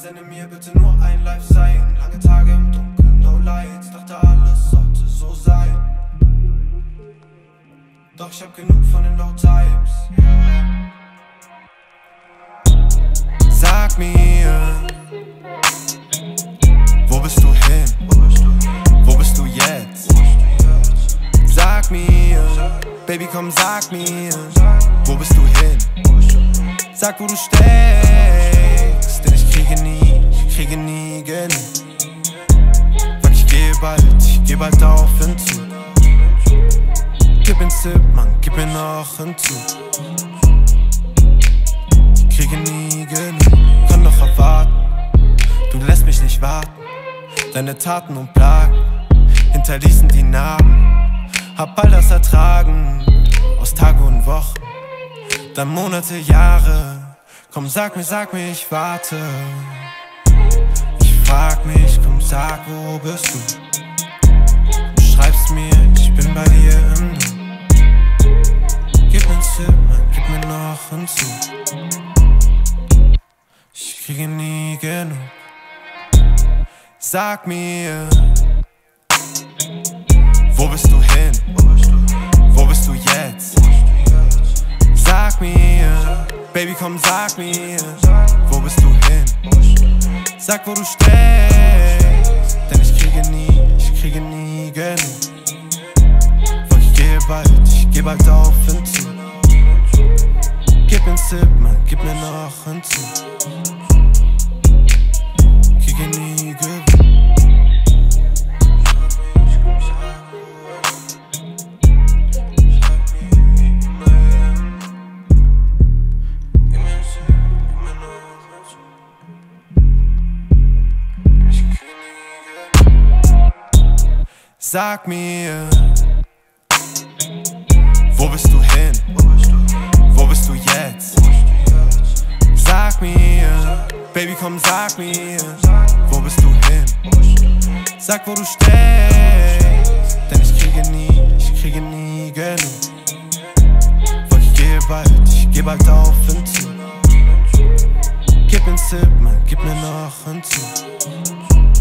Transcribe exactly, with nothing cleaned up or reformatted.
Sende mir bitte nur ein Live-Sein. Lange Tage im Dunkeln, no lights. Dachte alles sollte so sein. Doch ich hab genug von den Low Times, yeah. Sag mir, wo bist du hin? Wo bist du jetzt? Sag mir, Baby komm sag mir, wo bist du hin? Sag wo du steckst, denn ich kriege nie, ich kriege nie genug. Sag ich gehe bald, ich geh bald auf hinzu. Gib mir Tipp, Mann, gib mir noch hinzu. Ich kriege nie genug, kann doch erwarten. Du lässt mich nicht warten. Deine Taten und Plagen hinterließen die Narben. Hab all das ertragen, aus Tage und Wochen, dann Monate, Jahre. Komm, sag mir, sag mir, ich warte. Ich frag mich, komm, sag, wo bist du? Du schreibst mir, ich bin bei dir im Nu. Gib mir einen Tipp, Mann, gib mir noch hinzu. Ich kriege nie genug. Sag mir, wo bist du hin? Wo bist du jetzt? Sag mir, Baby komm sag mir, wo bist du hin? Sag wo du steckst, denn ich kriege nie, ich kriege nie genug. Doch ich gehe bald, ich geh bald auf hinzu. Gib mir einen Tipp, Mann, gib mir noch hinzu. Kriege nie genug. Sag mir, wo bist du hin? Wo bist du jetzt? Sag mir, Baby komm sag mir, wo bist du hin? Sag wo du steckst, denn ich kriege nie, ich kriege nie genug. Doch ich gehe bald, ich geh bald auf hinzu. Gib mir einen Tipp, Mann, gib mir noch hinzu.